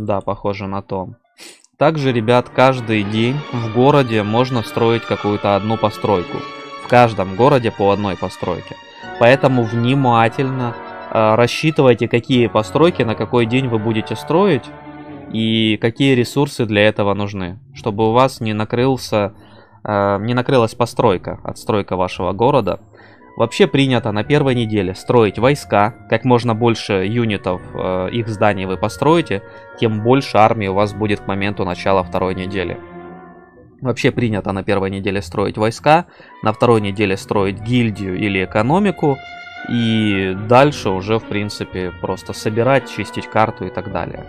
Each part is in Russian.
Да, похоже на то. Также, ребят, каждый день в городе можно строить какую-то одну постройку. В каждом городе по одной постройке. Поэтому внимательно рассчитывайте, какие постройки на какой день вы будете строить и какие ресурсы для этого нужны, чтобы у вас не накрылась постройка, отстройка вашего города. Вообще принято на первой неделе строить войска. Как можно больше юнитов их зданий вы построите, тем больше армии у вас будет к моменту начала второй недели. Вообще принято на первой неделе строить войска, на второй неделе строить гильдию или экономику, и дальше уже, в принципе, просто собирать, чистить карту и так далее.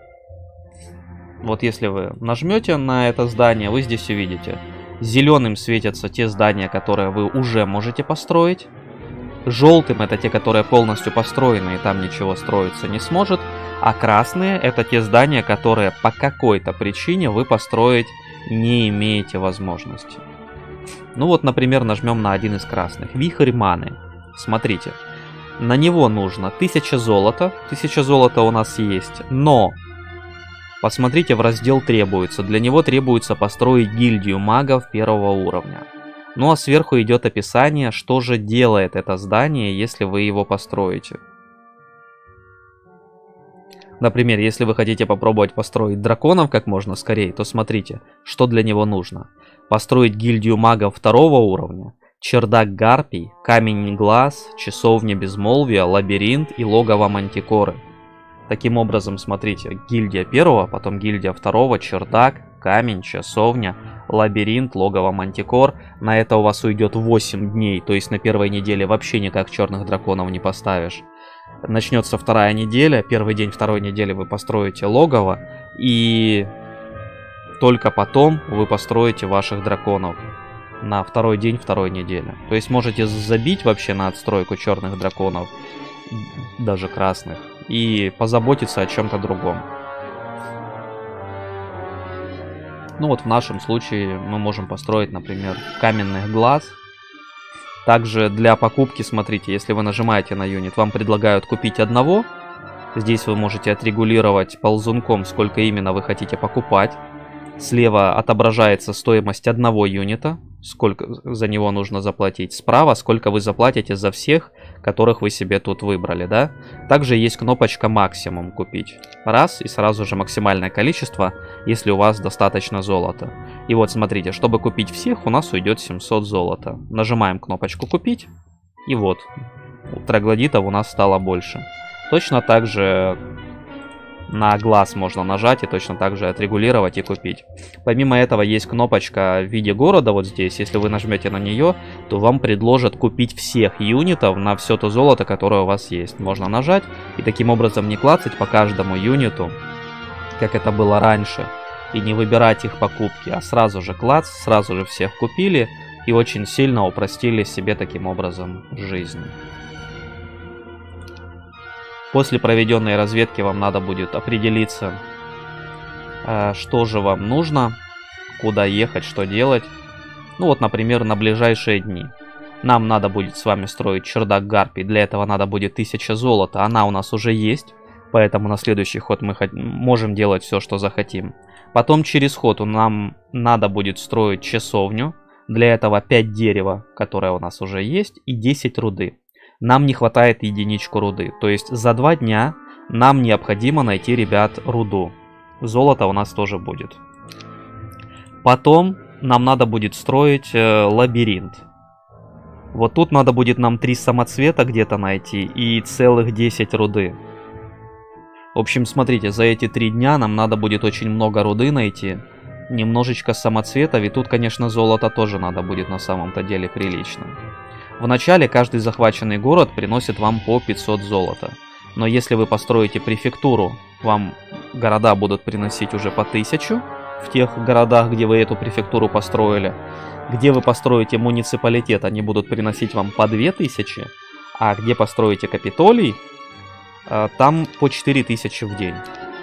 Вот если вы нажмете на это здание, вы здесь увидите. Зеленым светятся те здания, которые вы уже можете построить. Желтым это те, которые полностью построены, и там ничего строиться не сможет. А красные это те здания, которые по какой-то причине вы построить не имеете возможности. Ну вот, например, нажмем на один из красных. Вихрь маны. Смотрите. На него нужно 1000 золота. 1000 золота у нас есть. Но посмотрите в раздел «Требуется». Для него требуется построить гильдию магов первого уровня. Ну а сверху идет описание, что же делает это здание, если вы его построите. Например, если вы хотите попробовать построить драконов как можно скорее, то смотрите, что для него нужно. Построить гильдию магов второго уровня, чердак гарпий, камень глаз, часовня безмолвия, лабиринт и логово мантикоры. Таким образом, смотрите, гильдия первого, потом гильдия второго, чердак, камень, часовня, лабиринт, логово мантикор. На это у вас уйдет 8 дней, то есть на первой неделе вообще никак черных драконов не поставишь. Начнется вторая неделя, первый день второй недели вы построите логово, и только потом вы построите ваших драконов на второй день второй недели. То есть можете забить вообще на отстройку черных драконов, даже красных, и позаботиться о чем-то другом. Ну вот в нашем случае мы можем построить, например, каменных глаз. Также для покупки, смотрите, если вы нажимаете на юнит, вам предлагают купить одного. Здесь вы можете отрегулировать ползунком, сколько именно вы хотите покупать. Слева отображается стоимость одного юнита, сколько за него нужно заплатить. Справа, сколько вы заплатите за всех, которых вы себе тут выбрали, да? Также есть кнопочка максимум купить. Раз, и сразу же максимальное количество, если у вас достаточно золота. И вот смотрите, чтобы купить всех, у нас уйдет 700 золота. Нажимаем кнопочку купить, и вот, троглодитов у нас стало больше. Точно так же на глаз можно нажать и точно так же отрегулировать и купить. Помимо этого есть кнопочка в виде города вот здесь. Если вы нажмете на нее, то вам предложат купить всех юнитов на все то золото, которое у вас есть. Можно нажать и таким образом не клацать по каждому юниту, как это было раньше, и не выбирать их покупки, а сразу же клац, сразу же всех купили и очень сильно упростили себе таким образом жизнь. После проведенной разведки вам надо будет определиться, что же вам нужно, куда ехать, что делать. Ну вот, например, на ближайшие дни. Нам надо будет с вами строить чердак гарпий. Для этого надо будет 1000 золота. Она у нас уже есть, поэтому на следующий ход мы можем делать все, что захотим. Потом через ход нам надо будет строить часовню. Для этого 5 дерева, которое у нас уже есть, и 10 руды. Нам не хватает единичку руды. То есть за 2 дня нам необходимо найти, ребят, руду. Золото у нас тоже будет. Потом нам надо будет строить лабиринт. Вот тут надо будет нам 3 самоцвета где-то найти и целых 10 руды. В общем, смотрите, за эти 3 дня нам надо будет очень много руды найти. Немножечко самоцветов. И тут, конечно, золото тоже надо будет на самом-то деле прилично. В начале каждый захваченный город приносит вам по 500 золота. Но если вы построите префектуру, вам города будут приносить уже по 1000 в тех городах, где вы эту префектуру построили. Где вы построите муниципалитет, они будут приносить вам по 2000. А где построите Капитолий, там по 4000 в день.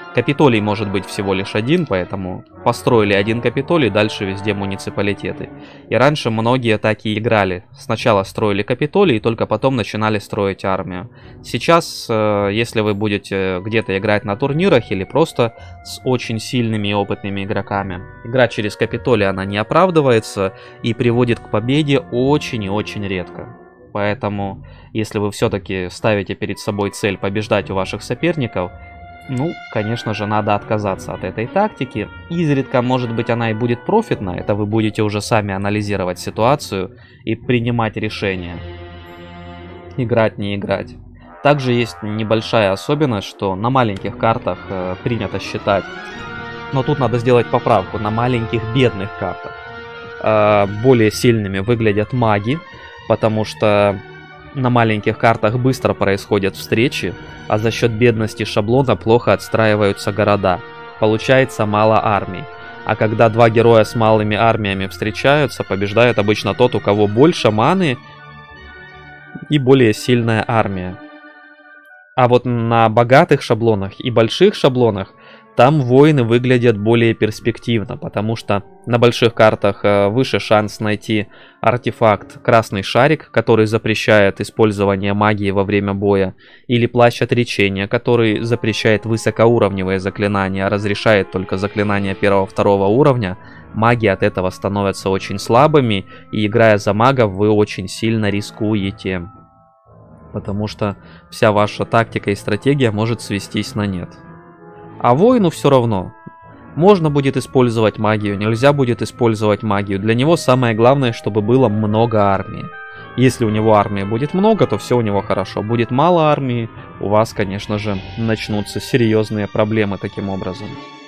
Капитолий может быть всего лишь один, поэтому построили один Капитолий, дальше везде муниципалитеты. И раньше многие так и играли. Сначала строили Капитолий, и только потом начинали строить армию. Сейчас, если вы будете где-то играть на турнирах или просто с очень сильными и опытными игроками, игра через Капитолий, она не оправдывается и приводит к победе очень и очень редко. Поэтому, если вы все-таки ставите перед собой цель побеждать у ваших соперников, ну, конечно же, надо отказаться от этой тактики. Изредка, может быть, она и будет профитна. Это вы будете уже сами анализировать ситуацию и принимать решения. Играть, не играть. Также есть небольшая особенность, что на маленьких картах принято считать, но тут надо сделать поправку, на маленьких бедных картах более сильными выглядят маги, потому что на маленьких картах быстро происходят встречи, а за счет бедности шаблона плохо отстраиваются города. Получается мало армий. А когда два героя с малыми армиями встречаются, побеждает обычно тот, у кого больше маны и более сильная армия. А вот на богатых шаблонах и больших шаблонах там воины выглядят более перспективно, потому что на больших картах выше шанс найти артефакт «Красный шарик», который запрещает использование магии во время боя, или плащ отречения, который запрещает высокоуровневые заклинания, а разрешает только заклинания 1-2 уровня. Маги от этого становятся очень слабыми, и играя за магов вы очень сильно рискуете, потому что вся ваша тактика и стратегия может свестись на нет. А воину все равно. Можно будет использовать магию, нельзя будет использовать магию. Для него самое главное, чтобы было много армии. Если у него армии будет много, то все у него хорошо. Будет мало армии, у вас, конечно же, начнутся серьезные проблемы таким образом.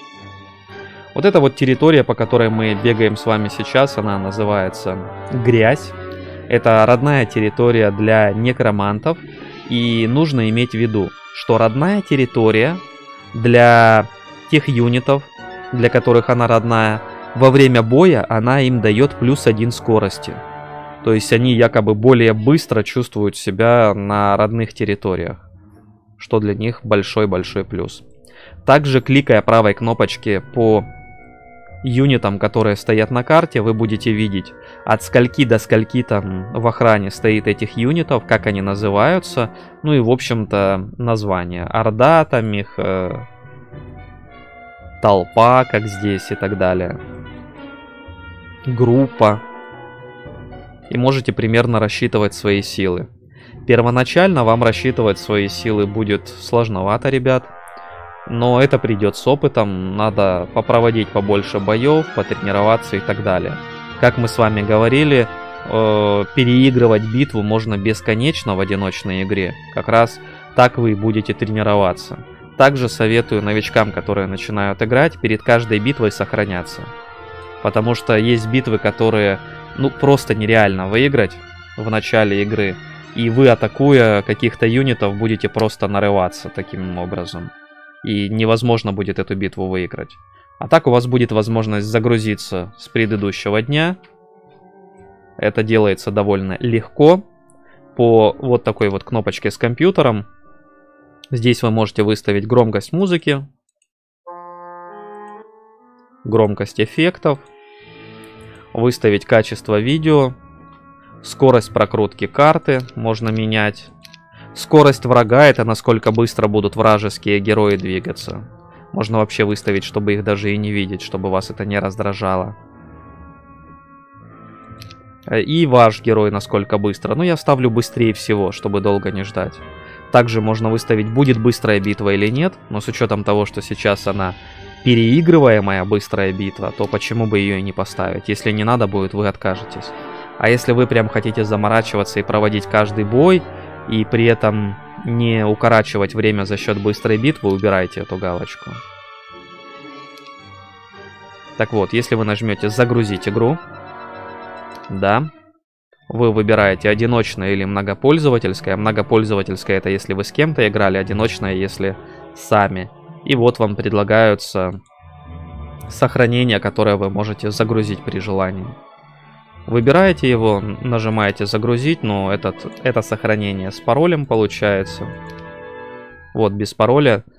Вот эта вот территория, по которой мы бегаем с вами сейчас, она называется Грязь. Это родная территория для некромантов. И нужно иметь в виду, что родная территория для тех юнитов, для которых она родная, во время боя она им дает +1 скорости. То есть они якобы более быстро чувствуют себя на родных территориях, что для них большой-большой плюс. Также, кликая правой кнопочки по юнитам, которые стоят на карте, вы будете видеть, от скольки до скольки там в охране стоит этих юнитов, как они называются, ну и в общем-то название. Орда там их, толпа, как здесь и так далее. Группа. И можете примерно рассчитывать свои силы. Первоначально вам рассчитывать свои силы будет сложновато, ребят. Но это придет с опытом, надо попроводить побольше боев, потренироваться и так далее. Как мы с вами говорили, переигрывать битву можно бесконечно в одиночной игре. Как раз так вы и будете тренироваться. Также советую новичкам, которые начинают играть, перед каждой битвой сохраняться. Потому что есть битвы, которые просто нереально выиграть в начале игры. И вы, атакуя каких-то юнитов, будете просто нарываться таким образом. И невозможно будет эту битву выиграть. А так у вас будет возможность загрузиться с предыдущего дня. Это делается довольно легко. По вот такой вот кнопочке с компьютером. Здесь вы можете выставить громкость музыки. Громкость эффектов. Выставить качество видео. Скорость прокрутки карты можно менять. Скорость врага — это насколько быстро будут вражеские герои двигаться. Можно вообще выставить, чтобы их даже и не видеть, чтобы вас это не раздражало. И ваш герой насколько быстро. Я ставлю быстрее всего, чтобы долго не ждать. Также можно выставить, будет быстрая битва или нет. Но с учетом того, что сейчас она переигрываемая быстрая битва, то почему бы ее и не поставить? Если не надо будет, вы откажетесь. А если вы прям хотите заморачиваться и проводить каждый бой, и при этом не укорачивать время за счет быстрой битвы, убирайте эту галочку. Так вот, если вы нажмете «Загрузить игру», да, вы выбираете одиночное или многопользовательское. Многопользовательское — это если вы с кем-то играли, одиночное — если сами. И вот вам предлагаются сохранения, которые вы можете загрузить при желании. Выбираете его, нажимаете «Загрузить», но это сохранение с паролем получается. Вот, без пароля